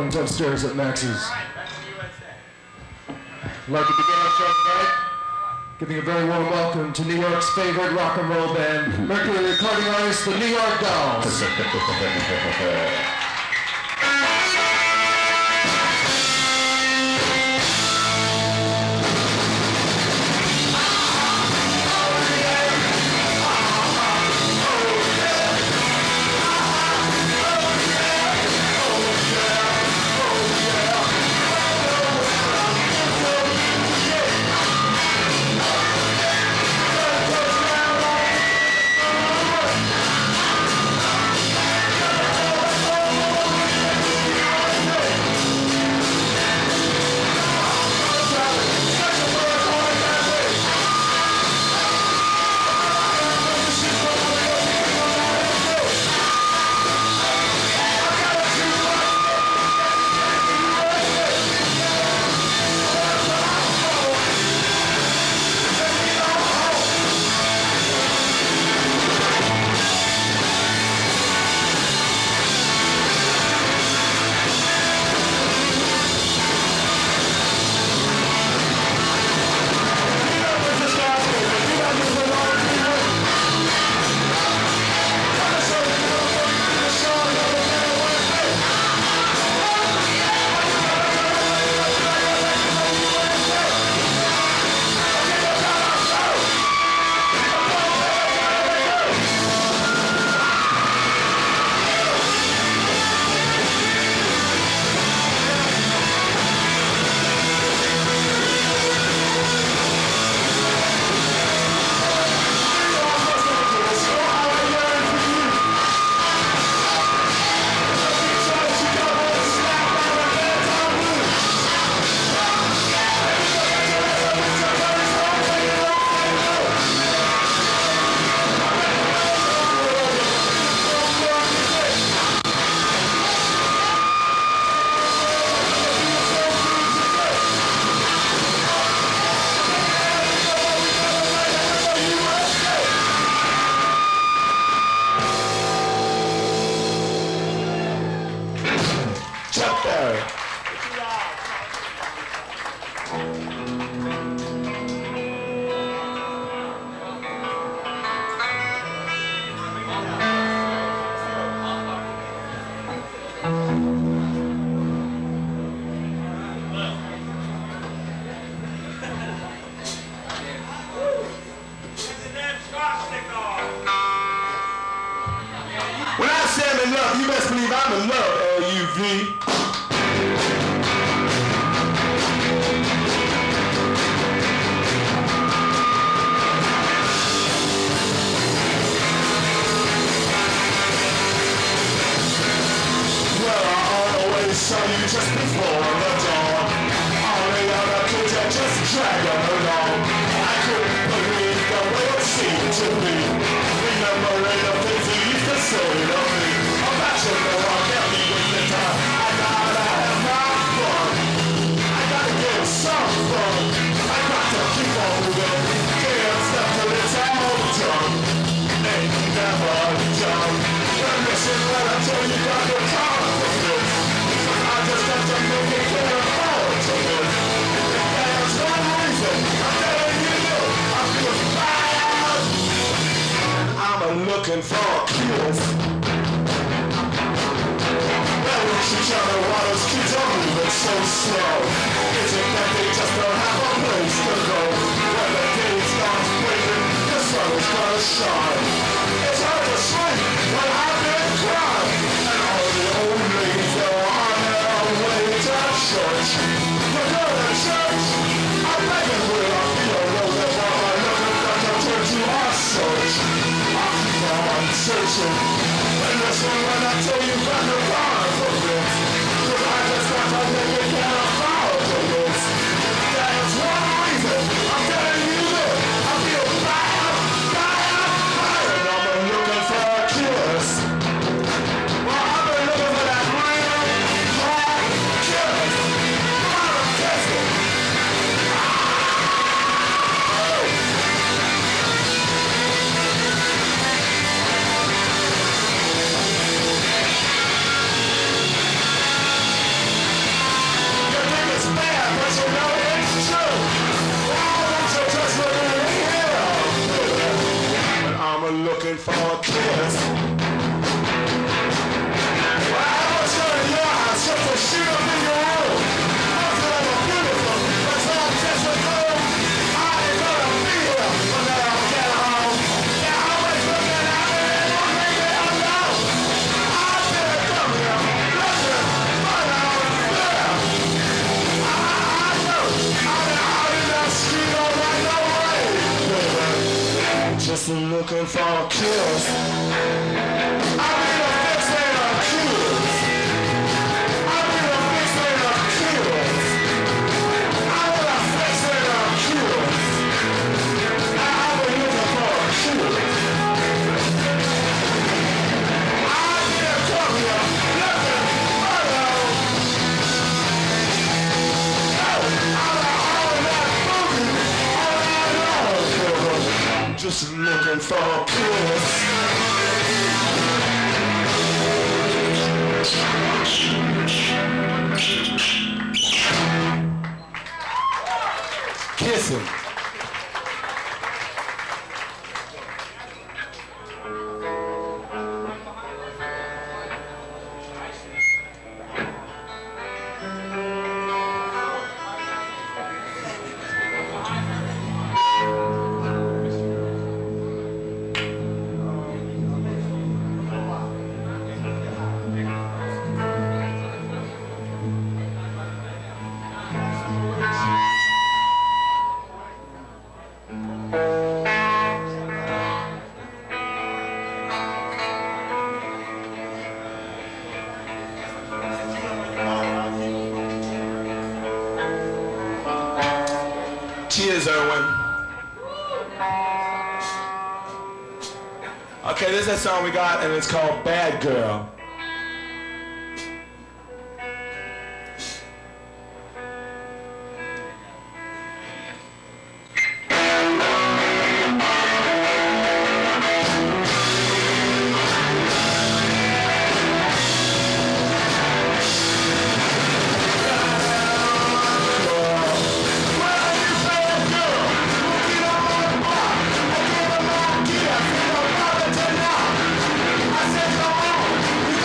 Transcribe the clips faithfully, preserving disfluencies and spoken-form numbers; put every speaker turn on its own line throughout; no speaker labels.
welcomes upstairs at Max's. I'd like to begin our show tonight, giving a very warm welcome to New York's favorite rock and roll band, Mercury recording artists, the New York Dolls.
Looking for a kiss. Well, we should try to why those kids are moving so slow. Is it that they just don't have a place to go? When the day starts breaking, the sun is gonna shine. It's hard to sleep when I've been crying. And all the old ladies are on their way to church. To go to church, I'm begging with a feel loaded while I look at the church you are search. I'm searching, and listen when I tell you about the rise of this. Cause I just got to make it can't afford to this. That is one reason I'm telling you this. I feel bad, bad, bad, and I'm looking for a kiss. Well, I've been looking for that real, hard kiss. Come on, I'm testing. looking for a kiss. Well, I was in your house just to shoot up in your room. Most of them are beautiful, but some just a fool. I ain't gonna be here when they all get home. They're always looking at me and won't leave me alone. I've been coming here, looking for no fear. I, I know, I've been out in the street all night, no way, baby. Just looking for a kiss. I need a fixator kiss. I need a fixator kiss. I need a fixator kiss. I've been looking for a kiss. I've been coming here looking for no. Oh, I'm all in that movie all night long. Just looking for a kiss. Kissing. Cheers, Erwin. Okay, this is that song we got, and it's called Bad Girl. I said, come on, we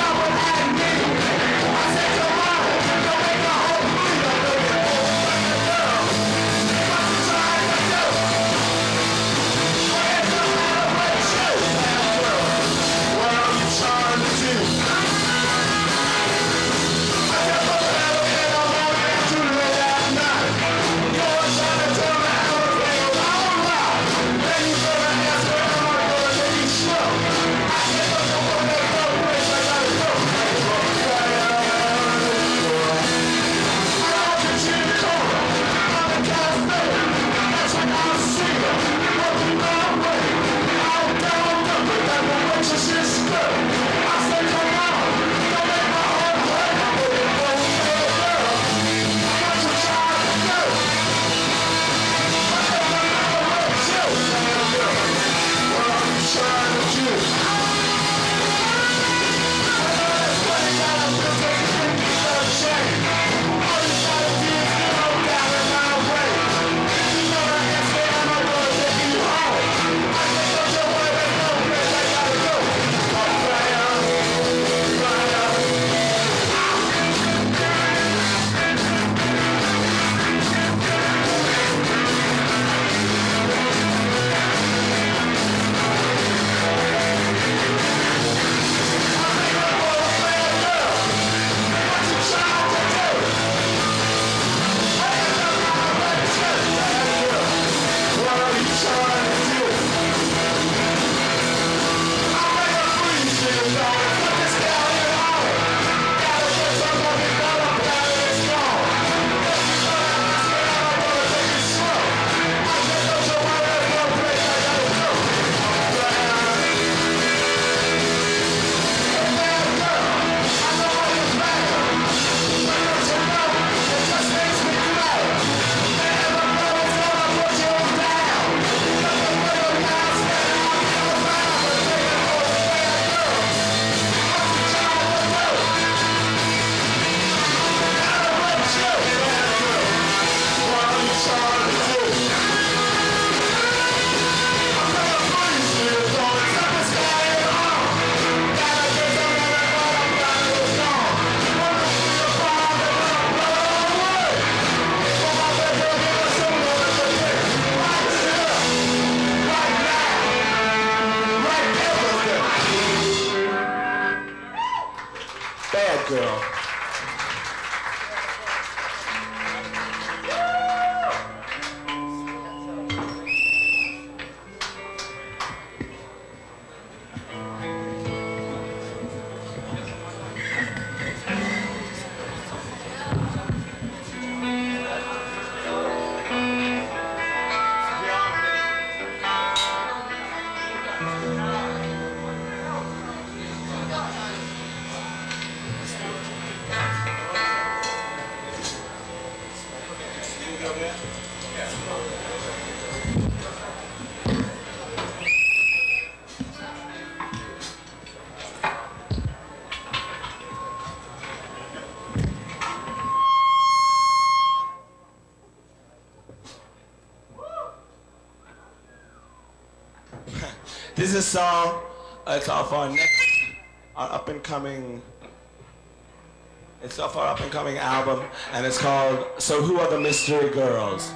York girl. This is a song, uh, it's off our next, our up and coming, it's off our up and coming album, and it's called So Who Are the Mystery Girls?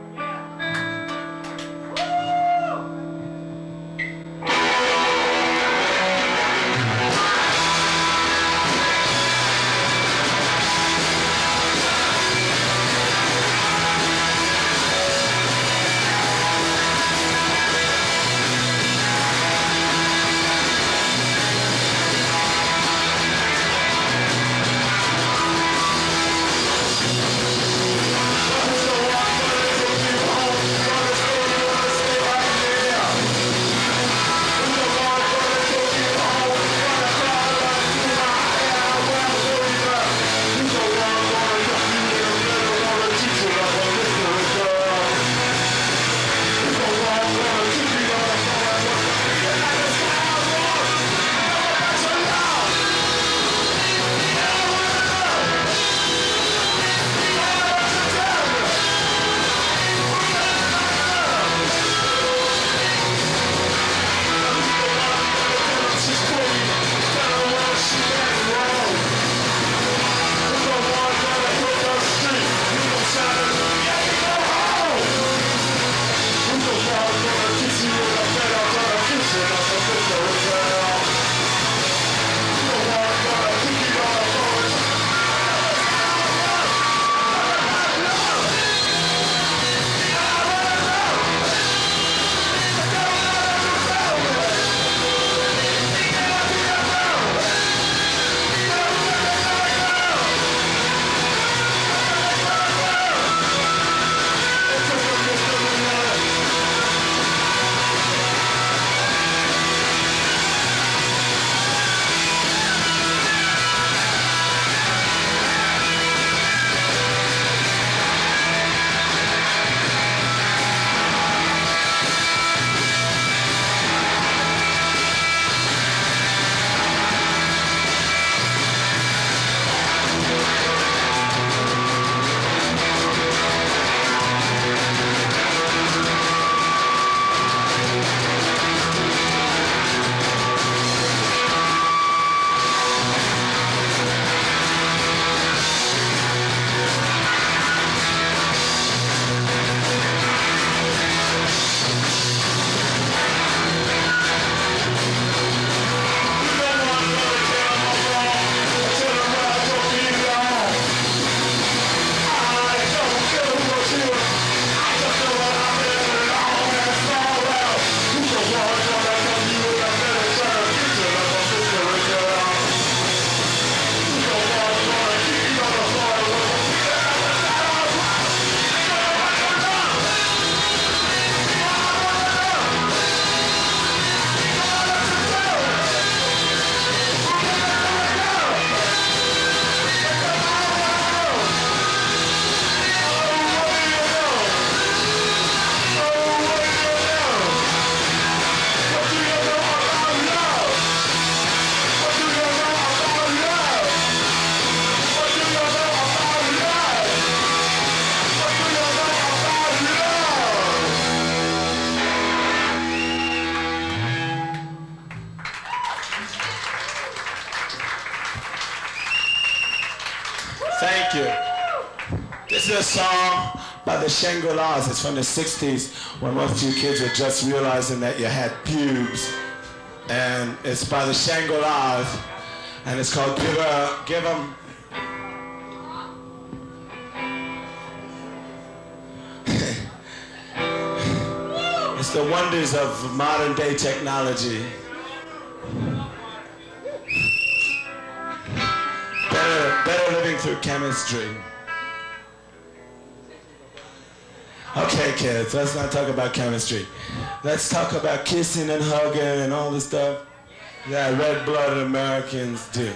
Thank you. This is a song by the Shangri-Las. It's from the sixties when most of you kids were just realizing that you had pubes. And it's by the Shangri-Las.
and it's called Give a, Give 'em. It's the wonders of modern day technology. Better, better living through chemistry. Okay, kids, let's not talk about chemistry. Let's talk about kissing and hugging and all the stuff that red-blooded Americans do.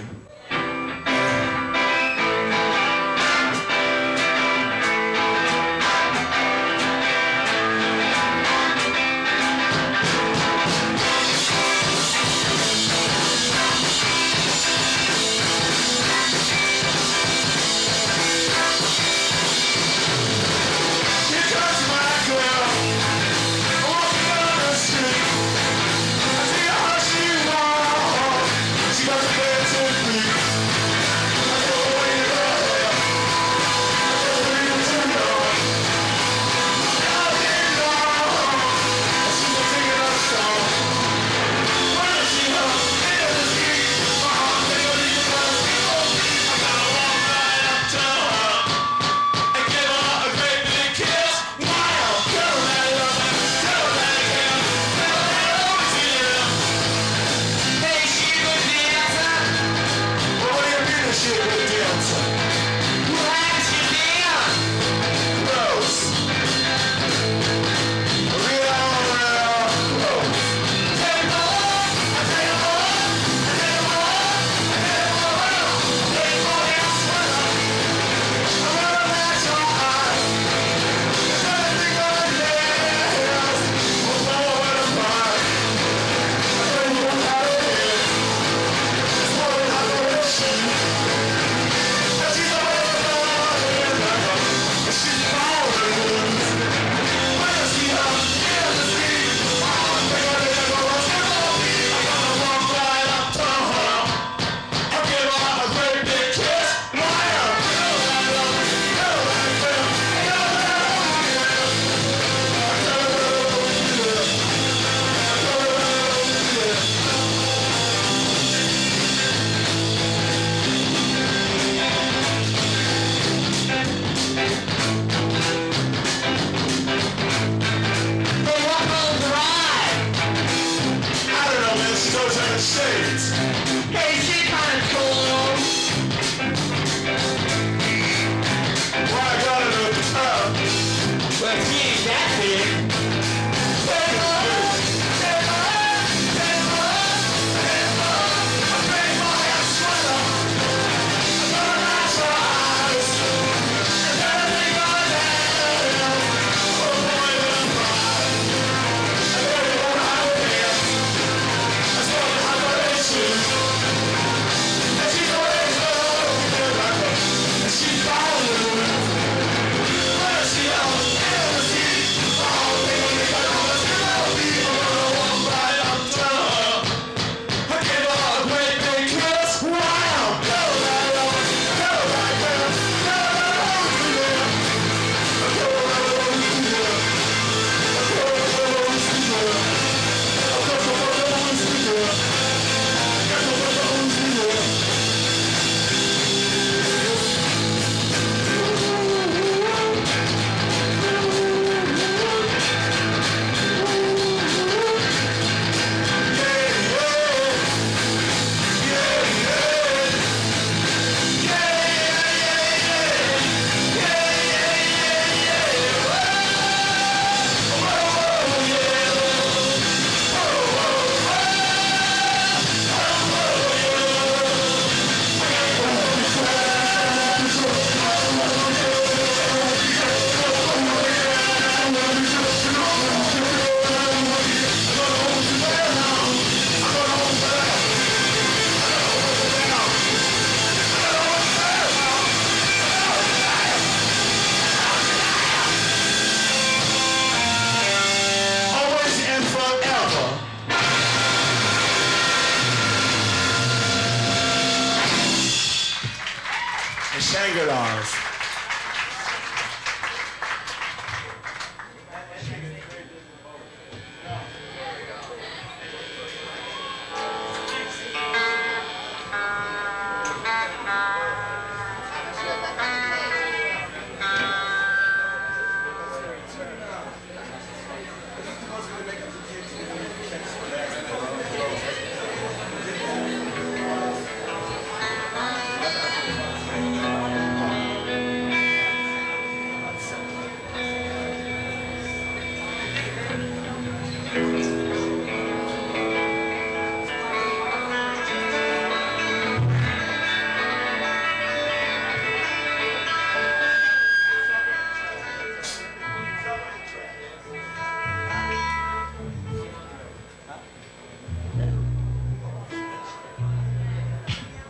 Shangri-Las.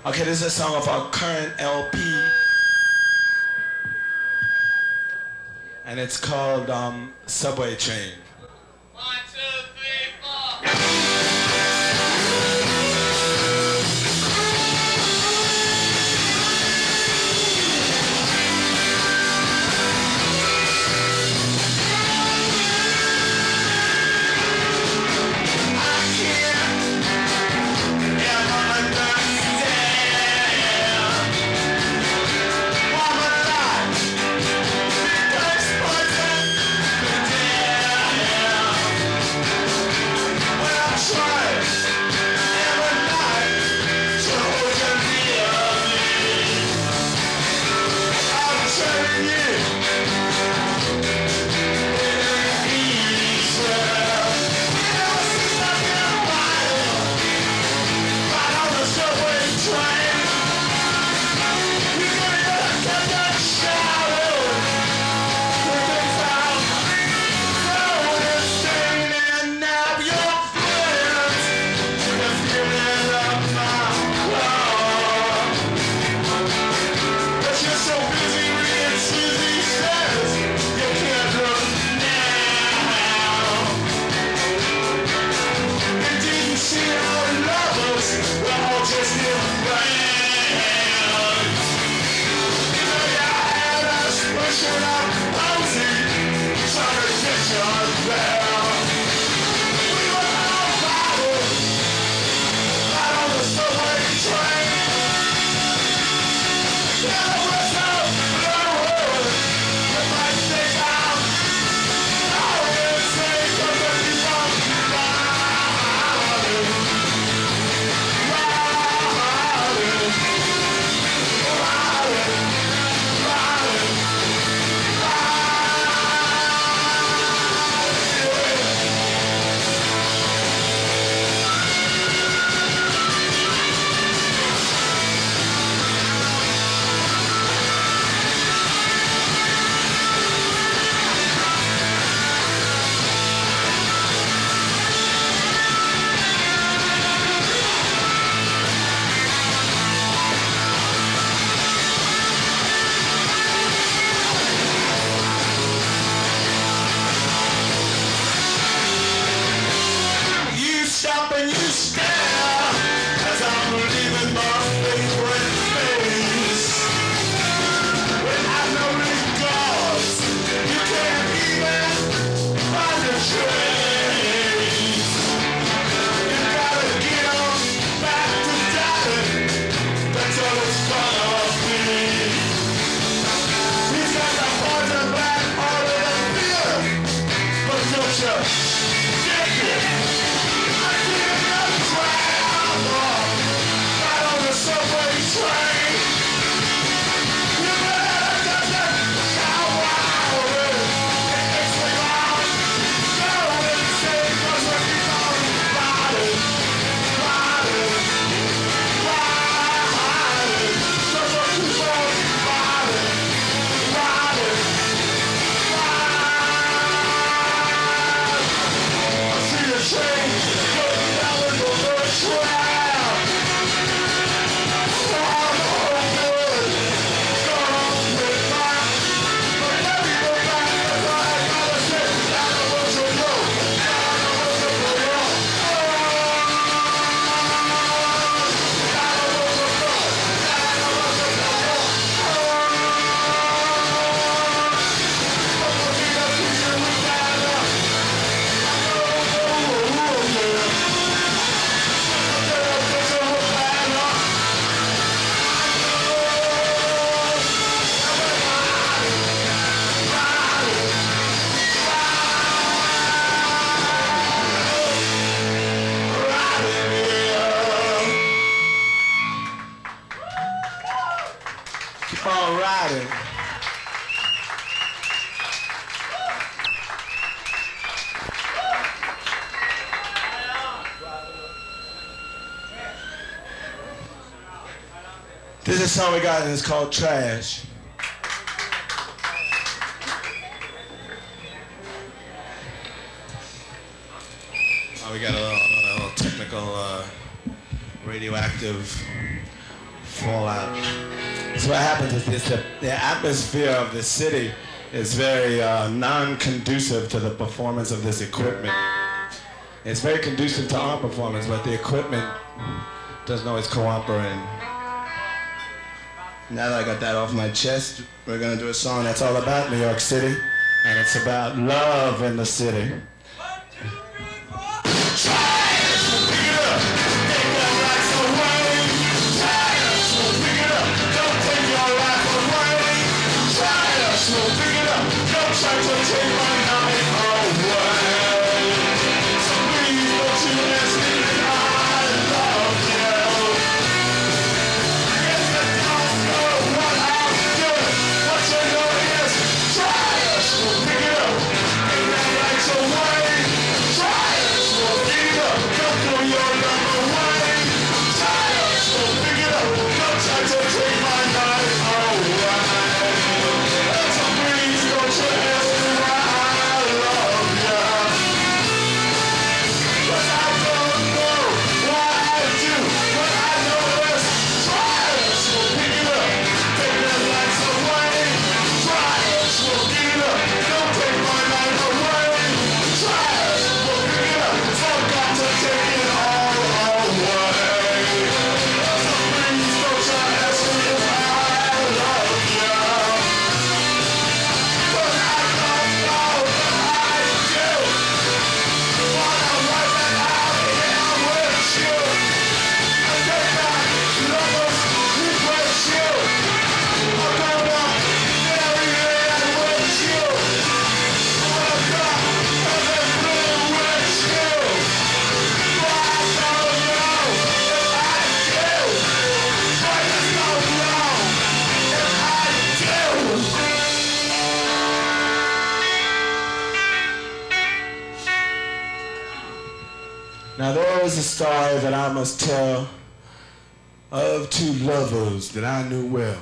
Okay, this is a song of our current L P. And it's called um, Subway Train.
One, two, three, four.
This is a song we got and it's called Trash. Oh, we got a little, a little technical uh, radioactive fall out. So what happens is this, the, the atmosphere of the city is very uh, non-conducive to the performance of this equipment. It's very conducive to our performance, but the equipment doesn't always cooperate. Now that I got that off my chest, we're gonna do a song that's all about New York City, and it's about love in the city. Now there is a story that I must tell of two lovers that I knew well.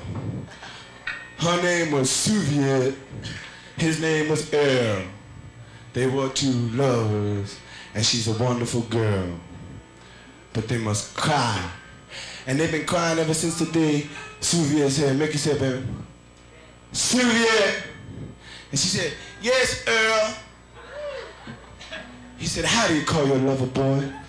Her name was Sylvain, his name was Earl. They were two lovers, and she's a wonderful girl. But they must cry. And they've been crying ever since the day Sylvain said, make yourself, baby. Sylvain! And she said, yes, Earl. He said, how do you call your lover, boy?